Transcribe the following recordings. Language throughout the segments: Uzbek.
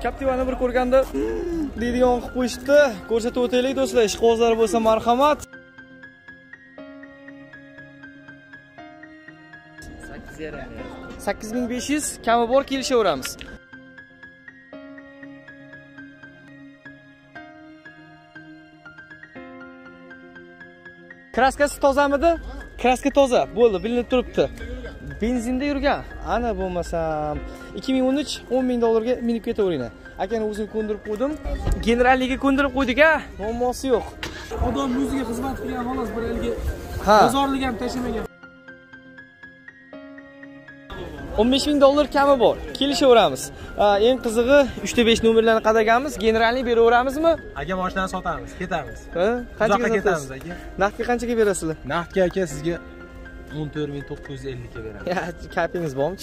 Captiva'ni bir ko'rganda deydigan qilib qo'yishdi. Ko'rsatib o'taylik do'stlar. Ishqibozlar bo'lsa marhamat. 8500 kami bor, kelishaveramiz. Kraskasi tozamidi? Kraska toza. Bo'ldi, bilinib turibdi. Benzinda yurgan. Ana bo'lmasam 2013 $10,000 ga minib ketaveringlar. Akani o'zim ko'ndirib qo'ydim. Generalniga ko'ndirib qo'ydik-a, muammosi yo'q. Odam o'ziga xizmat qilgan xolos, bir elga bozorlik ham tashamagan. $15,000 kami bor. Kelishaveramiz. Eng qizig'i 3-5 nomerlarni qadaganmiz. Generalni beraveramizmi? Aka boshdan sotamiz, ketamiz. Qanchaga ketamiz aka? Naqdga qanchaga berasizlar? Naqdga aka sizga 14,950 ga beramiz. Ya, kapingiz bormi?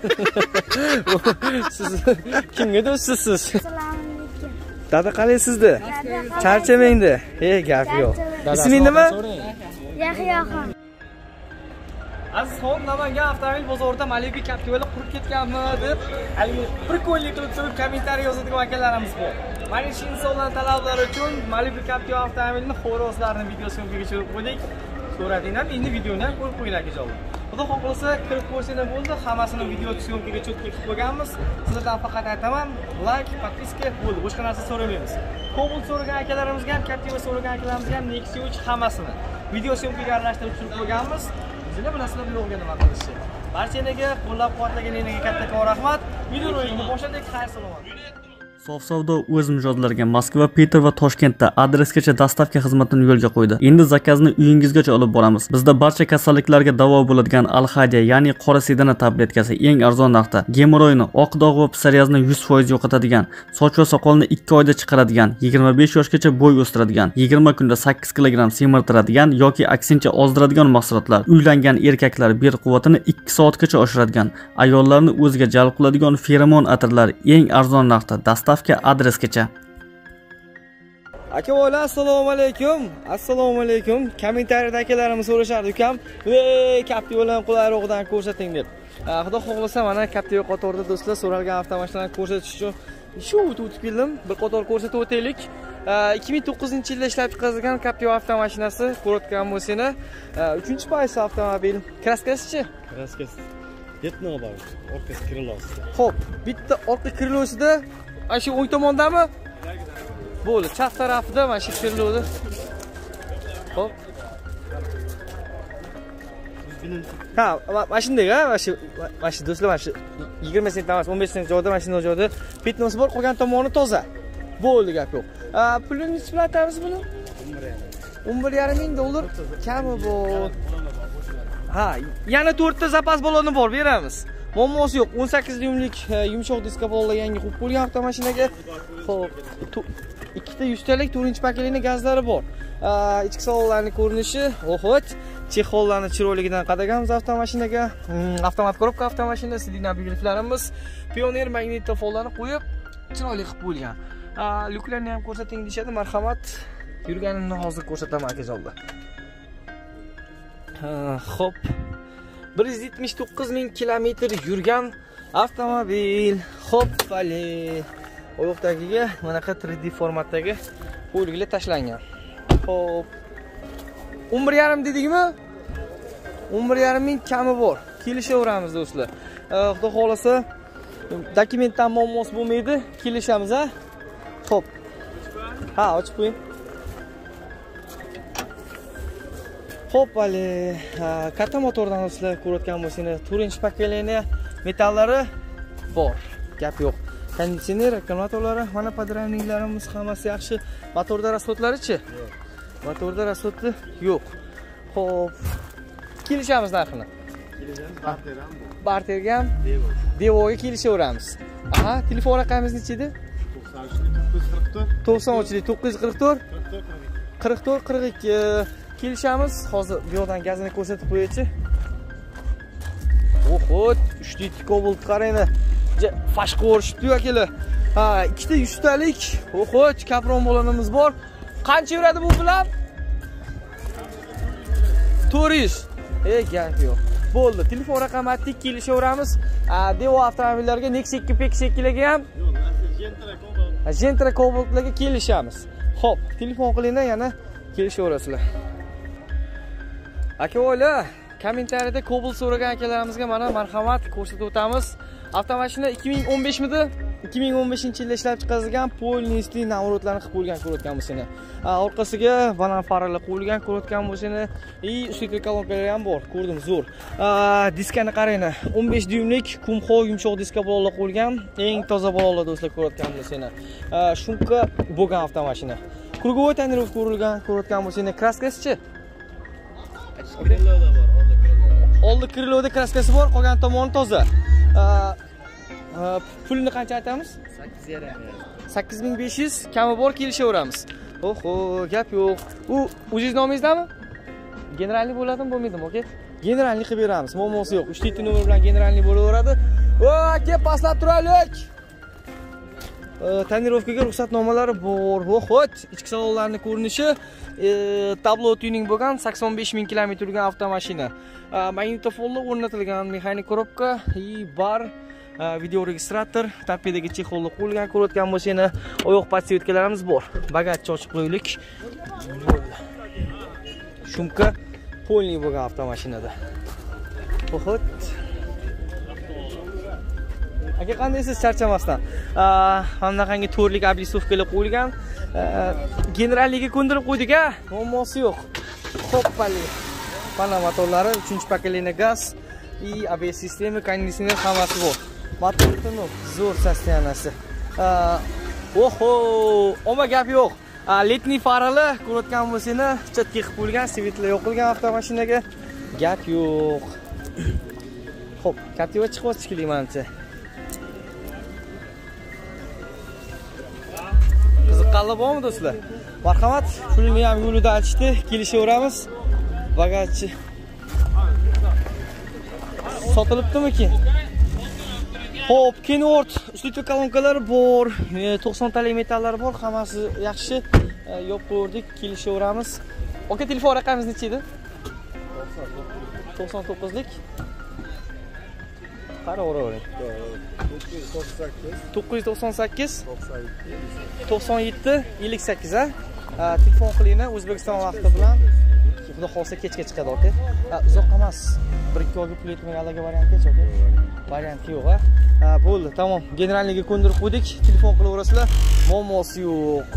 Siz kimga do'stsiz siz? Assalomu alaykum. Dada qalaysizda? Charchamangda. Gap yo'q. Isming nima? Yahyoxon. Azizxon, Namangan avtomobil bozorida Malibu Captiva'lar qurib ketganmi deb, bir ko'ngli qilib turib kommentariy yozadigan akalarimiz bor. Mana shu insonlar talablari uchun Malibu Captiva avtomobilini xoroslarni video syomkaga tushirib qo'ydik. So'radinglar, endi videoni ham ko'rib qo'yinglar akajonlar. Xudo xohlasa kirib ko'rsanglar bo'ldi, hammasini video syomkaga cho'tka qilib qo'yganmiz. Sizlardan faqat aytaman, like, podpiska bo'ldi, boshqa narsa so'ramaymiz. Cobalt so'ragan akalarimizga ham, Captiva so'ragan akalarimizga ham Nexia 3 hammasini video syomkaga aralashtirib tushirib qo'yganmiz. Sizlar bilasizlar blogga nima qilishni. Barchalarga qo'llab-quvvatlaganingizga kattakon rahmat. Video ro'yini boshladik. Xayr salomat. Sof savdo o'z mijozlariga Moskva, Peter va Toshkentda adresgacha dostavka xizmatini yo'lga qo'ydi. Endi zakazini uyingizgacha olib boramiz. Bizda barcha kasalliklarga davo bo'ladigan Alhadiya, ya'ni qora sedana tabletkasi eng arzon narxda. Gemoroyni, oq dog' va psoriazni 100% yo'qotadigan, soch va soqolni 2 oyda chiqaradigan, 25 yoshgacha bo'y o'stiradigan, 20 kunda 8 kg semirtiradigan yoki aksincha ozdiradigan mahsulotlar. Uylangan erkaklar ber quvvatini 2 soatgacha oshiradigan, ayollarni o'ziga jalb qiladigan feromon atirlar eng arzon narxda. Adresgacha. Aka-bola, assalomu alaykum. Assalomu alaykum. Kommentariyada akalarimiz so'rashardi ukam, Captiva'larni qulayroqdan ko'rsating deb. Xudo xohlasa mana Captiva qatorida do'stlar so'ralgan avtomashinalarni ko'rsatish uchun shu o'tib keldim. Bir qator ko'rsatib o'taylik. 2009-yilda ishlab chiqarilgan Captiva avtomashinasi, ko'rayotgan bo'lsanglar, 3-paysi avtomobil. Kraskasi-chi? Kraskasi. Bitta bor, orqa krilosi. Xo'p, bitta orqa krilosida ana shu o'ng tomondami? Bo'ldi, chap tarafida mana shu kriloda. Xo'p. Ha, mana shunday, mana shu do'stlar, mana shu 20 sent emas, 15 sent joyda, mana shunday joyda petnosi bor, qolgan tomoni toza. Bo'ldi, gap yo'q. Pulini necha atamiz buni? $11,500 kami bor. Ha, yana 4 ta zapas baloni bor, beramiz. Muammosi yo'q. 18 dyumlik yumshoq diska bolalar yangi qo'yib qo'ygan avtomashinaga. Xo'p, 2 ta 100 talik 4-pakelikni gazlari bor. Ichki salonlarning ko'rinishi, o'xot, chexollarni chiroyligidan qadaganmiz avtomashinaga. Avtomat korobka avtomashina, signal belgilarimiz, Pioneer magnitofonlarni qo'yib, chiroyli qilib qo'yilgan. Lyuklarni ham ko'rsating deyshadi, marhamat. Yurganini hozir ko'rsataman akajonlar. Xo'p. 179,000 kilometr yurgan avtomobil. Xo'p, vale. Oyoqdagiga mana 3D formatdagi qo'lgilar tashlangan. Xo'p. 11,5 dedikmi? 11,5 kami bor. Kelishaveramiz do'stlar. Xudo xolasa dokumentdan muammosi bo'lmaydi, kelishamiz ha. Xo'p. Ha, ochib qo'ying. Xo'p, vale. Katta motordan sizlar ko'rayotgan bo'lsangiz, 4-pakelikni metallari bor. Gap yo'q. Konditsioner, akkumulyatorlari, mana podramniklarimiz hammasi yaxshi. Motorda rasxodlari-chi? Motorda rasxodi yo'q. Xo'p. Kelishamiz narxini. Kelishamiz, barter ham bor. Barterga ham Devoga kelishaveramiz. Aha, telefon raqamingiz necha edi? 93 944 44 42. Kelishamiz. Hozir bu yoqdan gazini ko'rsatib qo'yaychi. Oho, 3 litr Cobalt qaranglar. Fashq ko'rishibdi akalar. Ha, 2 ta 100 talik. Oho, kapron balonimiz bor. Qancha yuradi bu bilan? 400. Gap yo'q. Bo'ldi. Telefon raqamini aytdik, kelishaveramiz. Devo avtomobillarga Nexia 2 P2 larga ham Gentra Cobaltlarga kelishamiz. Xo'p, telefon qilinglar, yana kelishaverasizlar. Aka-o'g'lar, kommentariyada Cobalt so'ragan akalarimizga mana marhamat ko'rsatib o'tamiz. Avtomashina 2015midi? 2015-yilda ishlab chiqarilgan polnistli navrotlarni qilib qo'ygan ko'rayotgan bo'lsani. Orqasiga banan farlar qo'yilgan ko'rayotgan bo'lsani. Ustki kolonkalar ham bor, ko'rdim, zo'r. Diskani qaranglar. 15 dyumlik kumxo yumshoq diska balolar qo'yilgan. Eng toza balolar do'stlar ko'rayotgan bo'lsani. Shunqa bo'lgan avtomashina. Krugovoy tonirovka urilgan ko'rayotgan bo'lsani. Kraskasi-chi? Oldi kriloda kraskasi bor, qolgan tomoni toza. Pulini qancha aytamiz? 8500 kami bor, kelishaveramiz. Oho, gap yo'q. O'zingiz nomingizmi? Generalniy bo'ladimi, bo'lmaydimi, oke? Generalniy qilib beramiz. Muammosi yo'q. 3 nomer bilan generalniy bo'laveradi. Aka, pastlab turaylik. Tonirovkaga ruxsatnomalari bor. Xo'p, ichki salonlarning ko'rinishi tablo tuning bo'lgan 85000 km yurgan avtomashina. Magnitofonlar o'rnatilgan, mexanik korobka, bar, video registrator, tapedagi chexollar qo'yilgan ko'rayotgan bo'lsani, oyoq podsetkalarimiz bor. Bagajni ochib qo'yaylik. Shumka polniy bo'lgan avtomashinada. Xo'p. Aka, qandaysiz charchamasdan? Hamnaqangi to'rlik oblisovkalar qo'yilgan. Generalliga ko'ndirib qo'ydik-a? Muammosi yo'q. Hoppali. Pana motorlari 3-pokoleniya gaz, ABS sistemi, konditsioner hammasi bor. Motorni zo'r sostoyanasi. Oho, oma gap yo'q. Letniy farali ko'rayotgan bo'lsani, chatga qilib qo'yilgan, svetlar yoqilgan avtomashinaga. Gap yo'q. Xo'p, Captiva chiqib o'tishkilik menimcha. Qiziqqanlar bormi do'stlar? Marhamat, pulni ham yo'lida aytishdi, kelishaveramiz. Bagajchi sotilibdimi-ki? Xo'p, Kenworth ustki kolonkalari bor, 90 talik metallari bor, hammasi yaxshi. Yopib qo'ydik, kelishaveramiz. Aka, telefon raqamingiz necha edi? 99lik. Qara o'ravering. 998 97 58 ha. Telefon qilinglar, O'zbekiston vaqti bilan. Xudo xolsa kechga chiqadi, aka. Uzoq emas. 1-2 oyga pul yetmay alaga variantgacha, aka. Variant yo'q, ha. Bo'ldi, tamom. Generalniga ko'ndirib qo'ydik. Telefon qilaverasizlar. Muammosi yo'q.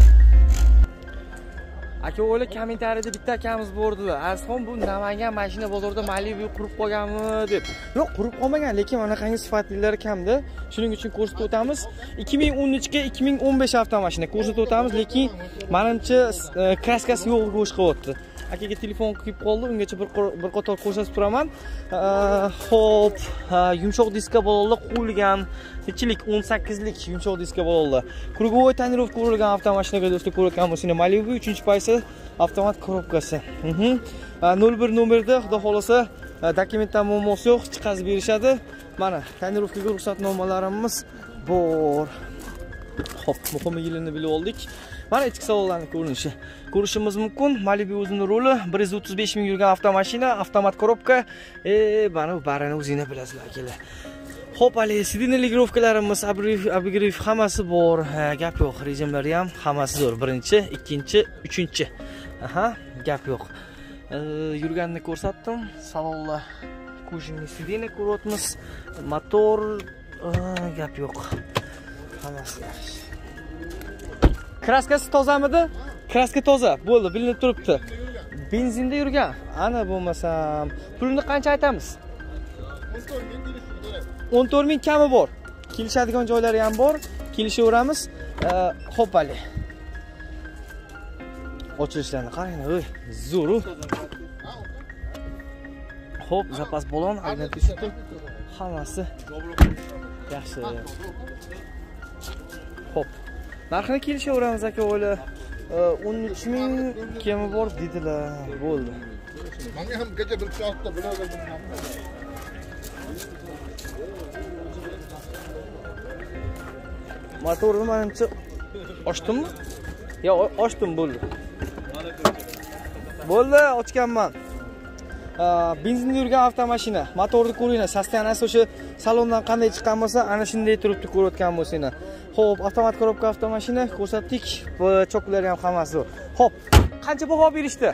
Aka, o'yla kommentariyada bitta akamiz bordi. Arzxon, bu Namangan mashina bozorida Malibu qurib qolganmi deb. Yo'q, qurib qolmagan, lekin anaqangi sifatlilari kamda. Shuning uchun ko'rsatib o'tamiz. 2013 ga 2015 avtomashina ko'rsatib o'tamiz, lekin menimcha kraskasi yo'q go'sh qilyapti. Akaga telefon qilib qoldi, ungacha bir qator ko'rsatib turaman. Xo'p, yumshoq diska balolar qo'yilgan. Nechilik 18lik yumshoq diska balolar. Krugovoy tonirovka urilgan avtomashinaga do'stlar ko'rayotgan bo'lsangiz, Malibu 3-paysi avtomat korobkasi. 01 nomerda, xudo xolasa, dokumentdan muammosi yo'q, chiqazib berishadi. Mana tonirovkaga ruxsatnomalarimiz bor. Xo'p, muhim yilini bilib oldik. Mana ichki salonlarning ko'rinishi. Ko'rishimiz mumkin. Malibu o'zining roli 135 ming yurgan avtomashina, avtomat korobka. Mana bu barini o'zingizlar bilasizlar akalar. Xo'p, hali sidinli ligirovkalarimiz, abigriv hammasi bor. Gap yo'q, rejimlari ham hammasi zo'r. Birinchi, ikkinchi, uchinchi. Gap yo'q. Yurganini ko'rsatdim. Salonlar kujinli sidini ko'ryapmiz. Motor gap yo'q. Hammasi yaxshi. Kraskasi tozamidi? Kraska toza. Bo'ldi, bilinib turibdi. Benzinda yurgan. Ana bo'lmasam, pulini qancha aytamiz? 14 ming kami bor. Kelishadigan joylari ham bor. Kelishaveramiz. Xo'p, hali. Ochilishlarni qarang, o'y, zo'r. Xo'p, zapas balon, agnatishitu. Hammasi yaxshi. Xo'p. Narxini kelishaveramiz aka, o'yla. 13 ming kemi bor dedilar. Bo'ldi. Menga ham kecha bir soatda bilaverdim. Motorni menimcha ochdimmi? Yo, ochdim, bo'ldi. Bo'ldi, ochganman. Benzinda yurgan avtomashina. Motorni ko'ringlar, sostoyanasi o'sha salondan qanday chiqqan bo'lsa, ana shunday turibdi ko'rayotgan bo'lsanglar. Xo'p, avtomat korobka avtomashina ko'rsatdik. Bu choklari ham hammasi zo'r. Xo'p, qancha baho berishdi?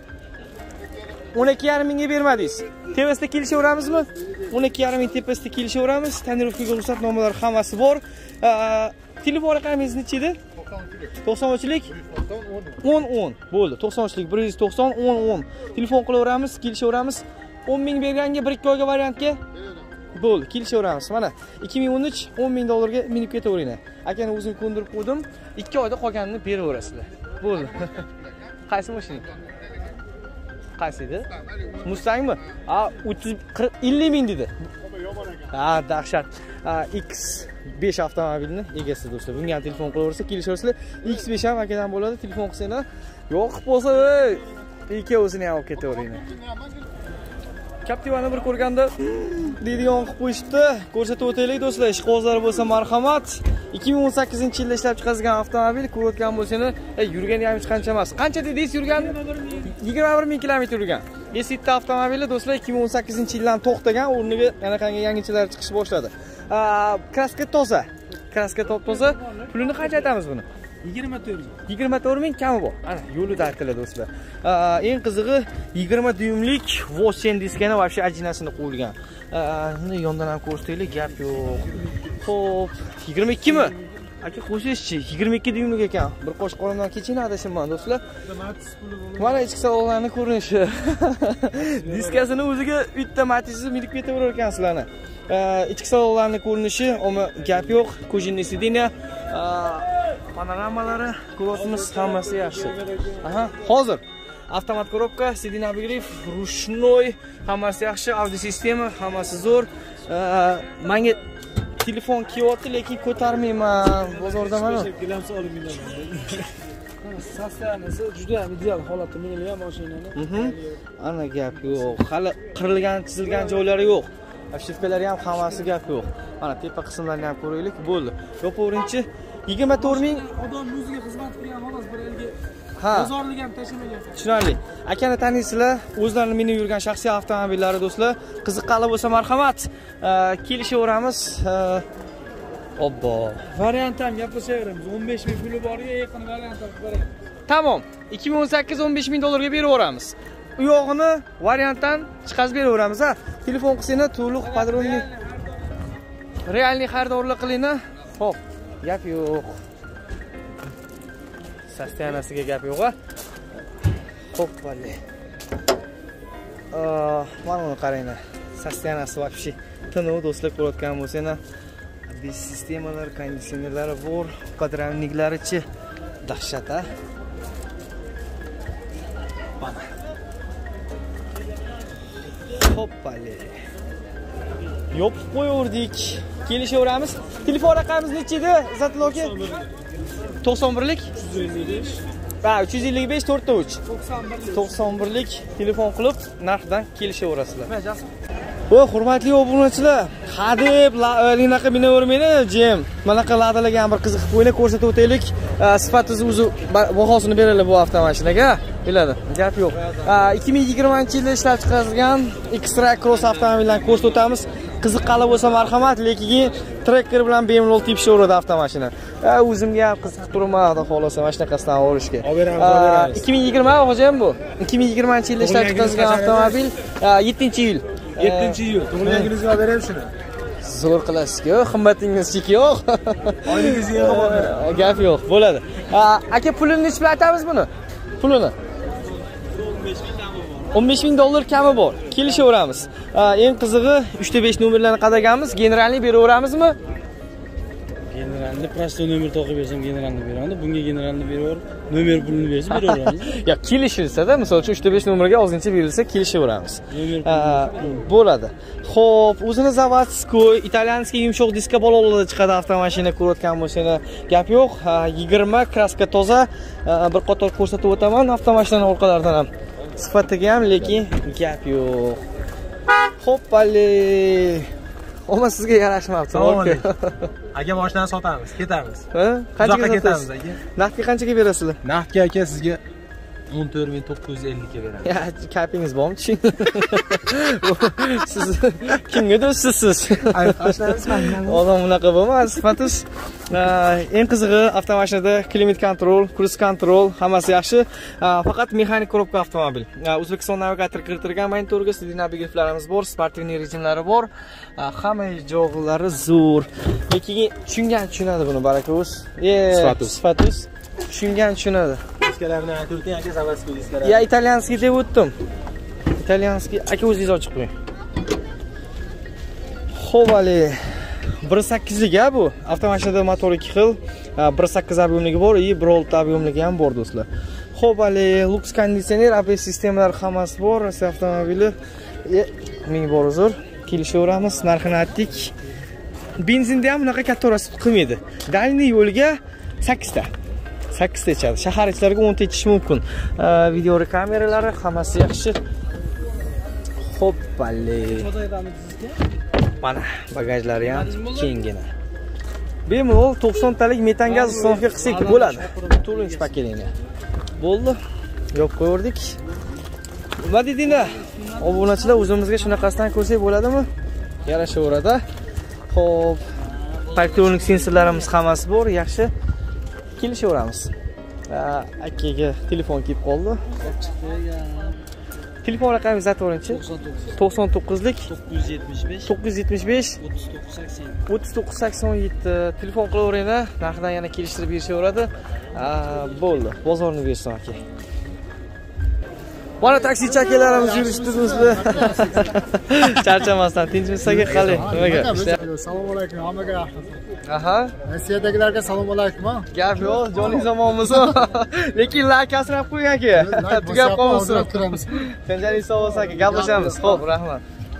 12,5 mingga bermadingiz. Tepasida kelishaveramizmi? 12,5 ming tepasida kelishaveramiz. Tonirovkaga ruxsatnomalar hammasi bor. Telefon raqamingiz necha edi? 93lik 10 bo'ldi. 93lik 190 10. Telefon qilaveramiz, kelishaveramiz. 10 ming berganga 1-2 oyga variantga bo'ldi, kelishaveramiz. Mana 2013 $10 ming minib ketaveringlar. Akani o'zim ko'ndirib qo'ydim. 2 oyda qolganini beraverasizlar. Bo'ldi. Qaysi mashina? Qaysi edi? Mustangmi? 50 ming dedi. Dahshat. X5 avtomobilni egasi do'stlar. Bunga ham telefon qilaversa, kelishaverasizlar. X5 ham akadan bo'ladi, telefon qilsanglar. Yo'q bo'lsa, ikkovsini ham olib ketaveringlar. Captiva'ni bir ko'rganda deydigan qilib qo'yishdi. Ko'rsatib o'taylik do'stlar. Ishqibozlar bo'lsa marhamat. 2018-yilda ishlab chiqarilgan avtomobil, ko'rayotgan bo'lsangiz, yurgani ham hech qancha emas. Qancha dedingiz yurgani? 21 ming kilometr yurgan. Eski avtomobili do'stlar 2018-yildan to'xtagan, o'rniga anaqangi yangichalar chiqish boshladi. Kraska toza. Kraska top-toza. Pulini qancha aytamiz buni? 24 ming kami bor. Ana, yo'lida aytiladi do'stlar. Eng qizig'i 20 dyumlik Vosen diskani вообще ajinasini qo'yilgan. Buni yondan ham ko'rsataylik, gap yo'q. Xo'p, 22 mi? Aka qo'shishchi, 22 dyumlik ekan. Bir qo'sh qo'limdan keching adashimman do'stlar. Mana ichki salonlarning ko'rinishi. Diskasini o'ziga bitta matisiz minib ketaverar ekansizlarni. Ichki salonlarning ko'rinishi, ama gap yo'q. Kojinli sideniya, panoramalari, ko'rimiz hammasi yaxshi. Hozir avtomat korobka, sideniya обогрев, ручной, hammasi yaxshi, audio sistema, hammasi zo'r. Menga telefon kiyapti, lekin ko'tarmayman. Bozorda mana. Sostaviyasi juda ham ideal holatda minilgan mashinani. Ana gap yo'q. Hali qirilgan, chizilgan joylari yo'q. Shifkalari ham hammasi gap yo'q. Mana tepa qismlarini ham ko'raylik. Bo'ldi. Yo'q-o'rinchi 24 ming odam o'ziga xizmat qilgan xolos bir elga bozorlik ham tashamagan. Tushunarli. Akani taniysizlar, o'zlarini minib yurgan shaxsiy avtomobillari do'stlar. Qiziqqanlar bo'lsa marhamat, kelishaveramiz. Obbo. Variant ham gaplashaveramiz. 15 ming puli borga yaqin variant olib beramiz. Tamom. 2018 $15 ming beraveramiz. U yog'ini variantdan chiqazib beraveramiz. Telefon qilsanglar, to'liq padronli realniy xaridorlik qilinglar. Xo'p, gap yo'q. Sostayanasiga gap yo'q-a. Xo'p, vale. Mana uni qaranglar. Sostayanasi вообще tinov do'stlar ko'rayotgan bo'lsanglar. Без sistemalar, konditsionerlari bor, podramniklari-chi dahshat-a. Mana. Hoppale. Yopib qo'yurdik. Kelishaveramiz. Telefon raqamimiz necha edi? Izzatilla aka? 91lik 355. 355 4 91lik telefon qilib narxdan kelishaverasizlar. Hurmatli obunachilar, hadeb linaqa minavermanglar, jim. Manaqa ladalarga bir qiziqib qo'yinglar, ko'rsatib o'taylik. Sifatini o'zi bahosini beradilar bu avtomashinaga. Biladi, gap yo'q. 2020-yilda ishlab chiqarilgan X-Track Cross avtomobillarni ko'rsatib o'tamiz. Qiziqqanlar bo'lsa marhamat, lekin trekker bilan bemalol tepishaveradi avtomashina. O'zimga ham qiziqib turmadi, xolos mana shunaqasidan olishga. 2020 hojam bu. 2020-yilda ishlab chiqarilgan avtomobil 7-yil. 7-yil. Tug'ilganingizga olib beramiz shuni. Zo'r qilasiz-ku, qimmatingiz cheki yo'q. Oyingizga olib beramiz. Gap yo'q, bo'ladi. Aka pulini nech pul aytamiz buni? Pulini $15 ming kami bor. Kelishaveramiz. Eng qizig'i 3/5 nomerlarni qadaganmiz. Generalni beraveramizmi? Generalni prosto nomer taqib bersam generalni beraman. Bunga generalni beraver, nomer pulini bersa beraveramiz. Ya kelishilsa-da, misol uchun 3/5 nomerga ozgincha berilsa kelishaveramiz. Bo'ladi. Xo'p, o'zini zavodskoy, italyanskiy yumshoq diska balolarda chiqadi avtomashina ko'rayotgan bo'lsangiz, gap yo'q. 20 kraska toza, bir qator ko'rsatib o'taman avtomashinaning orqalaridan ham. Sifatiga ham, lekin gap yo'q. Hoppali. Oma sizga yarashmabdi. Aka mashinani sotamiz, ketamiz. Qanchaga ketamiz aka? Naqdga qanchaga berasizlar? Naqdga aka sizga 14950 ga beraman. Ya, kapingiz bormi? Siz kimga do'stsiz? Odam bunaqa bo'lmas, sifatsiz. Eng qizig'i avtomashinada klimat kontrol, cruise kontrol hammasi yaxshi. Faqat mexanik korobka avtomobil. O'zbekiston navigator kiritilgan monitorga CD navigatorlarimiz bor, sportivniy rejimlari bor. Hamma joylari zo'r. Lekin tushunadi buni barako'z. Sifatsiz. Tushunadi. Diskalarni aytib o'ting aka, zavодской diskalar. Ya, italyanskiy deb o'tdim. Italyanskiy aka o'zingiz ochib qo'ying. Xo'p, ali 1.8 lik bu. Avtomashinada motor 2 xil, 1.8 ob'yomligi bor, 1.6 ob'yomligi ham bor do'stlar. Xo'p, ali lux konditsioner, ABS sistemalari hammasi bor. Rossiya avtomobili ming bor uzr. Kelishaveramiz, narxini aytdik. Benzinda ham bunaqa katta rasib qilmaydi. Dalniy yo'lga 8 ta. 8 ta ichadi. Shahar ichlariga 10 ta ichish mumkin. Video kameralari hammasi yaxshi. Hoppali. Mana bagajlari ham kengina. Bemalol 90 talik metan gaz uстановка qilsak bo'ladi. To'rtinchi pakelini. Bo'ldi. Yo'q ko'rdik. Nima dedinglar? Obunachilar o'zimizga shunaqasidan ko'rsak bo'ladimi? Yarashaveradi. Xo'p. Parktonik sensorlarimiz hammasi bor, yaxshi. Kelishaveramiz. Akaga telefon kelib qoldi. Telefon raqamingizni aytavering-chi? 99 lik 975 3987 telefon qilaveringlar. Narxidan yana kelishtirib berishaveradi. Bo'ldi. Bozorni bersin aka. Mana taksichi akalarimiz yurishtiribmizlar. Charchamasdan tinchmisiz aka, qalay? Nimaga? Assalomu alaykum, hammaga rahmat. Aha. Rossiyadagilarga assalomu alaykum. Gap yo'q, joning zamonimiz. Lekin lakasini ham qo'ying aka. Tugab qolmasin. Janjalingiz sog' bo'lsin aka, gaplashamiz. Xo'p, rahmat.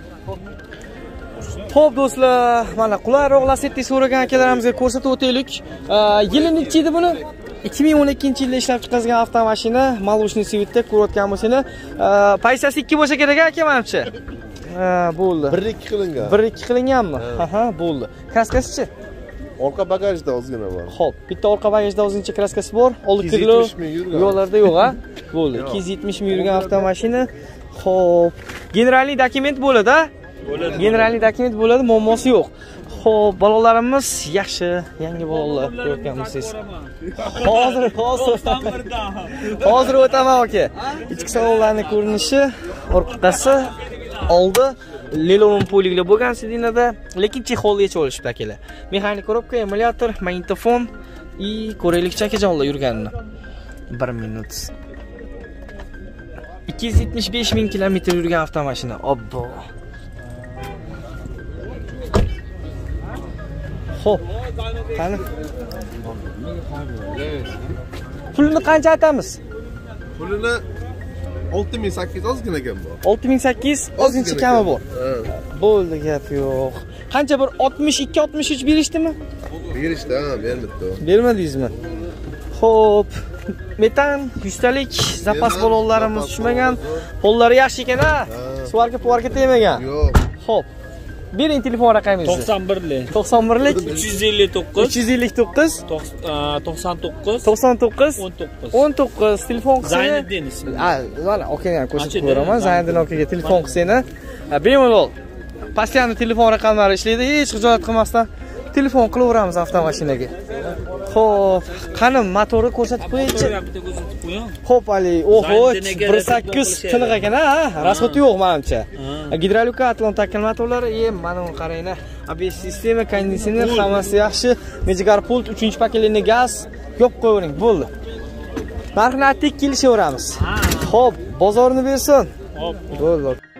Xo'p do'stlar, mana qulayroq Lacetti so'ragan akalarimizga ko'rsatib o'taylik. Yili necha edi buni? 2012-yilda ishlab chiqarilgan avtomashina, Malushniy Svetda ko'rayotgan bo'lsanglar, paysasi 2 bo'lsa kerak aka menimcha. Bo'ldi. 1-2 qilingan. 1-2 qilinganmi? Aha, bo'ldi. Kraskasi-chi? Orqa bagajda ozgina bor. Xo'p, bitta orqa bagajda o'zincha kraskasi bor. 6 kilo yo'llarda yo'q, ha? Bo'ldi. 270 ming yurgan avtomashina. Xo'p, generalniy dokument bo'ladi-a? Bo'ladi. Generalniy dokument bo'ladi, muammosi yo'q. Xo'p, balolarimiz yaxshi, yangi balolar ko'rgan bo'lsangiz. Hozir o'taman aka. Ichki salonlarning ko'rinishi, orqasi, oldi Lelon poliglar bo'lgan sidinada, lekin chexolgacha olishibdi akalar. Mexanik korobka, emulyator, magnitofon и ko'raylikchi akajonlar yurganini. 1 minut. 275 ming kilometr yurgan avtomashina. Obbo. Xo'p. Qani? Pulini qancha aytamiz? Pulini 6800 ozgina ekan bu. 6800 ozgincha kami bor. Bo'ldi, gap yo'q. Qancha bir 62-63 berishdimi? Berishdi, ha, bermadi. Bermadingizmi? Xo'p. Metan 100 talik zapas balonlarimiz tushmagan. Qo'llari yaxshi ekan-a? Suvarga tegmagan. Yo'q. Xo'p. Bering telefon raqamingizni. 91lik 91lik 359 19 telefon qilsangiz. Zayniddin ismi. Mana akani ham ko'rsatib qo'yaman. Zayniddin akaga telefon qilsangiz, bemalol postoyanno telefon raqamlari ishlaydi, hech xijolat qilmasdan telefon qilaveramiz avtomashinaga. Xo'p, qani motorni ko'rsatib qo'yingchi. Xo'p, ali, oho, 1.8 tiniq ekan-a, rasxot yo'q menimcha. Gidrolik Atlon takil motorlari, mana uni qaranglar. ABS sistema, konditsioner hammasi yaxshi. Mejigar pult, 3-pakelini gaz, yopib qo'ying, bo'ldi. Narxni aytdik, kelishaveramiz. Xo'p, bozorni bersin. Xo'p, bo'ldi.